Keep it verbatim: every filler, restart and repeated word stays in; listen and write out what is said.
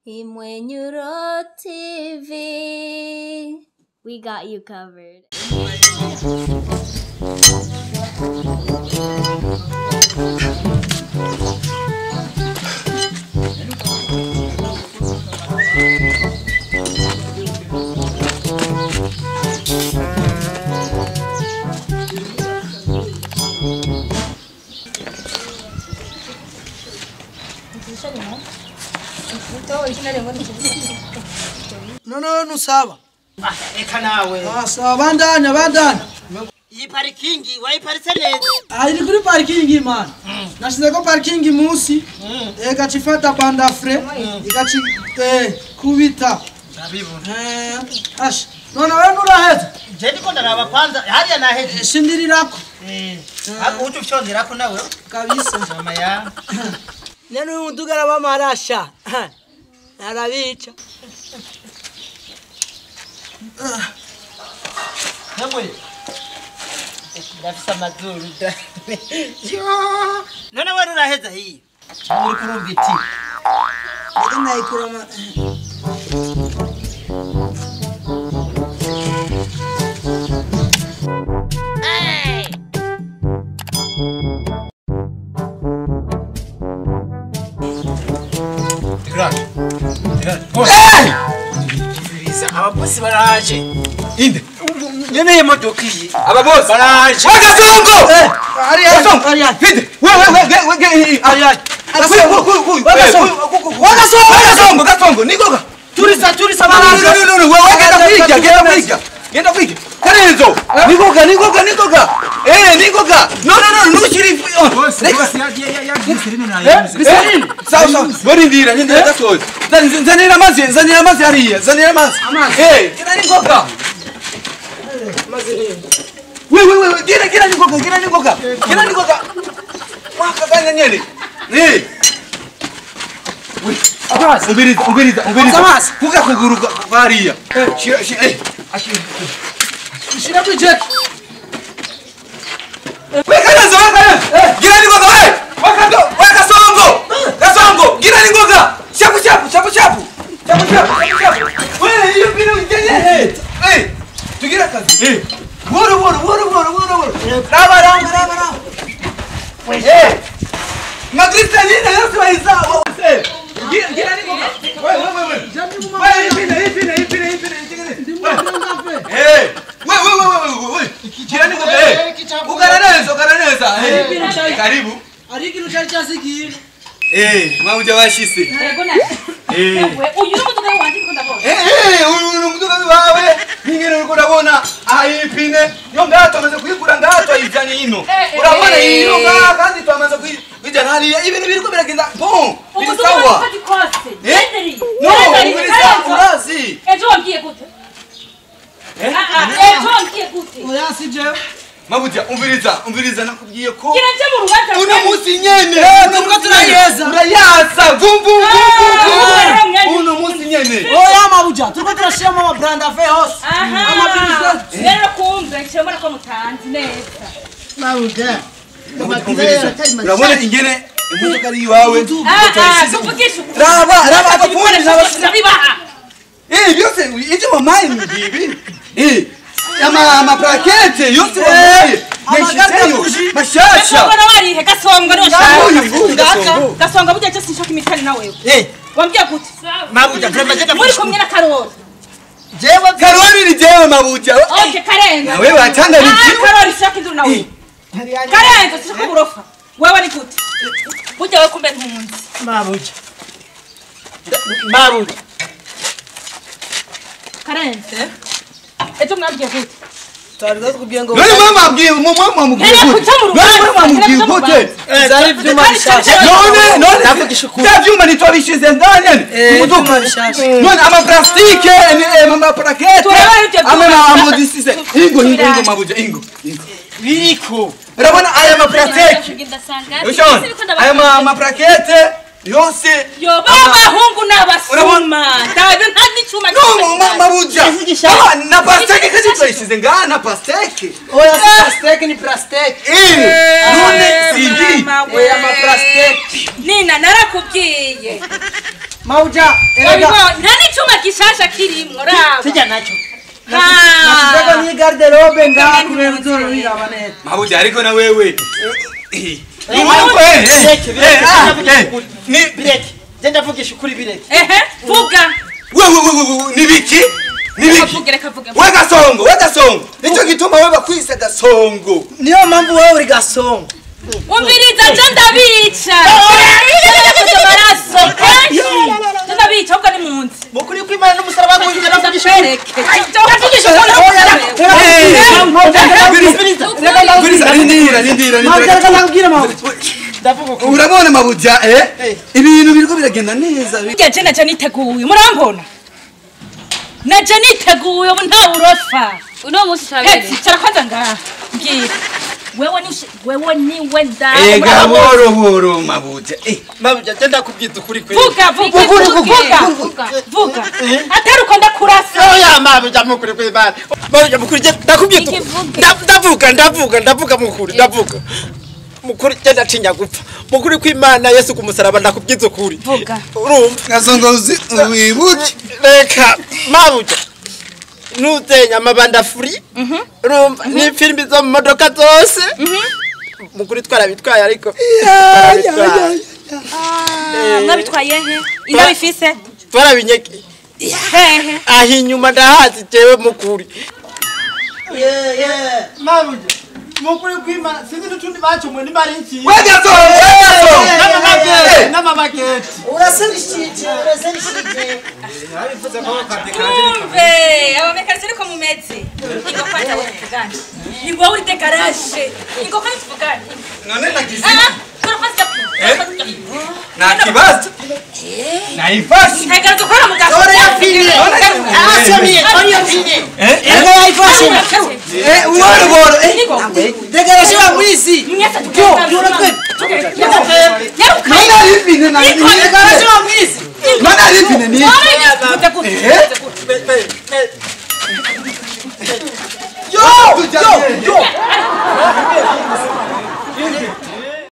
Imwenyuro T V. We got you covered. No no no sawa. Ah, eka nawe. Ah sawa bandanya bandanya. Iyi parking wayiparitse neza. Ah iri kuri parking man. Nashize ko parking musi. Eh gacifata banda fre. Igaci eh kubita. Ndabibona. Eh ash. No no wewe nuraheza. Je ndiko ndaraba kwanza hariya naheze. Shindirirako. Eh. Ako ucu fyongerako nawe. Kabisa. Mama ya. Neno umudugara bamarasha. Narabica. Namwe. Ndafisa mazuru da. Yo. None wewe uraheza hii. Muri kurumva iti. Ndiko nayikurama. Hey. Tikra. Tikra. Hey! Visa ababosi baraje. Inde. Nyene imodoka iyi. Ababosi baraje. Wakazongo. Eh, Ariya, Ariya. Inde. Wewe wewe wewe Ariya. Wakazongo. Wakazongo, Wakazongo. Nikoga. Turisa, turisa No baraje. no no no. Wewe genda kwiga, genda kwiga. Genda kwiga. Karenzo. Nikoga, nikoga, nikoga. Eh, nikoga. No no no, ntushiri. Bosi, bosi ya ya gisirino nayo. Bisarini. Sawa sawa. Barindira, ndira gatoza. Zanira amazi, zanira amazi hariya, zanira amazi. Eh, genda nikoga. Wewe wewe, genda genda nikoga, genda nikoga. Genda nikoga. Mwaka ganya nyene. Eh. Abas, ubiriza, ubiriza, ubiriza. Abas. Kuka kuguruka hariya. Shira shira. Eh. Ashira. Shira budget. Wekaza, wekaza. Genda nikoga wewe. Wakato, wakasongo. Kasongo, genda nikoga. Chapu chapu, chapu chapu. Chapu chapu, chapu chapu. Wewe hiyo bila ujenge. Eh. Tugira kazi. Eh. Woro woro woro woro woro woro. Raba raba raba raba. Eh. Magrita nina yote waiza. Wewe. Gira gira nikoga. Wewe wewe wewe. Wewe ipine ipine ipine ipine ipine. Eh. Wewe wewe wewe wewe. Gira nikoga. Eh. Ukaraneza ukaraneza. Eh. Karibu. Ari kintu cyari cyasigiye. Eh, mwabuja washise. Yego na. Eh. Uyu n'umuduga wanje ko ndabona. Eh eh, uyu n'umuduga wawe. Ningene uriko urabona aha ipine. Yo ngato amaze kuyikura ngato ayijanye ino. Urabona iyo ngato kandi twamaze kwijana hariya ibintu biriko biragenda. Bon. Bisawa. Yenderi. No, urazi. Ejo wambwiye gute? Eh? Ah ah, ejo wambwiye gute? Oya sije. Mabuja umviriza, umviriza nakubwiye ko Kira nje mu rubanza. uno musi nyene. Eh, turiko turayeza. Urayasa. Vum vum vum. Uno musi nyene. Oya mabuja, turiko turashiramo ama brand affair hose. Aha. Ama business. Rero kumva cyemara ko mutanzi neza. Mabuja. Urabona ingene imodoka ari iwawe. Ah ah, tuvugisha. Raba, raba abafundi n'abashinzwe. Bibaha. Eh, byose ije mamaye ngibi. Eh, ama ama plaquette yose wamuye. Yashiteyo. Mashasha. Gasonga warihe gasonga no Gasonga. shaka. Gasonga burya cyo sinshaka imitani na wewe. Eh, Wambwiye gute? mabuja turamaze Muri kumwe na Karori. jewe Karoli ni jewe mabuja. Okay, Karenga. Na wewe atanga ni Ah, Karori shaka induru na wewe. Karenga sinshaka uburofa. Wewe ni gute? Burya wewe kumbe ntumunzi. Mabuja. Mabuja. Karenga. Ejo mwabwiye gute? Twariza tukubwiye ngo None mama abwiye mama mubwiye Nene gute? kuca mu None rubanza. mama mubwiye gute? zari vyuma bishasha. None none Navugisha ukuri. bya vyuma nitwabishize ndani. Eh, Muduka. vyuma bishasha. None ama plastike ni ama plaquette. Turabona ibyo Ama vyuma na bishasha. amodisise. Ingo ingo ingo mabuja ingo. Biriko. Urabona aya ma plaquette. Ushona? Aya ma ma plaquette yose. Yo baba hungu n'abasuma. Ndabe ntazi cyuma. No mama mabuja. Ah na pasteke kazi twayishize nga na pasteke. Oya si plastic ni plastic. Eh. None sindi. Oya ma plastic. Nina narakubwiye. Mauja, erega. Nta n'icuma gishasha kirimwo raba. Sijya nacho. Ah. Nasitaka ni garderobe ngaha kubenzoro biraba neza. Mabuja ariko na wewe. Ni bireke. Genda vugisha ukuri bireke. Ehe, vuga. Wewe wewe nibiki? Nibiki? Reka vuga. We Gasongo, we Gasongo. Nico gituma wewe bakwise Gasongo. Niyo mpamvu wewe uri Gasongo. Umviriza je ndabica. Maraso kenshi. Ndabica uko ni munsi. Mukuri kw'Imana n'umusaraba w'Imana navugisha ukuri. Ndavugisha Guriza nindira nindira nindira. Nabwira Mauja. Urabona Mabuja eh? Ibintu biriko biragenda neza. Ngeje naje niteguye. Murambona? Naje niteguye ubu nta urofa. Uno munsi cyabere. Cyara kwanza ngaha. Ngira. Wewe ni wewe ni wenda. Ega boro boro Mabuja. Eh, Mauja genda kubwiza ukuri kwe. Vuga vuga vuga. Vuga. Atari uko ndakurasa. Oya Mauja mukuri kw'Imana. Mauja mukuri ndakubwiza. Ndavuga ndavuga ndavuga mukuri ndavuga. Mukuri genda tinya gupfa. Mukuri kw'Imana Yesu kumusaraba ndakubwiza ukuri. Vuga. Urumva. Gasongo wibuke. Reka Mauja. Nuzenya amabanda free. Mhm. Urumva ni filimi zo mu modoka zose. Mhm. Mukuri twarabitwaye ariko. Ah, mwabitwaye he? Ino bifise? Twarabinyeke. Hehe. Ahi nyuma ndahazi jewe mukuri. Yeah yeah. Mauja. Mukuri kw'Imana sinzi n'utundi bacumwe ni marinki. We Gasongo, we Gasongo. Nama bageti, nama bageti. Uraserishije, uraserishije. Nabivuze ko kandika. Umve, abamekarizi ariko mumeze. Ingo kwanja wowe tugane. Ingo uri de garage. Ingo kwanja tugane. None nagize. Ah, turafasa. Na kibazo. Naifasi. Ntagara dukora mugaso. Ora yapfine. Asamiye, ora yapfine. Eh? Ego yayifashe. Eh, uworo boro. Eh. Degarashe wa mwisi. Mwese tugenda. Yo, twe. Nyaruka. Mana ripine na. Degarashe wa mwisi. Mana ripine ni. Yo, yo, yo.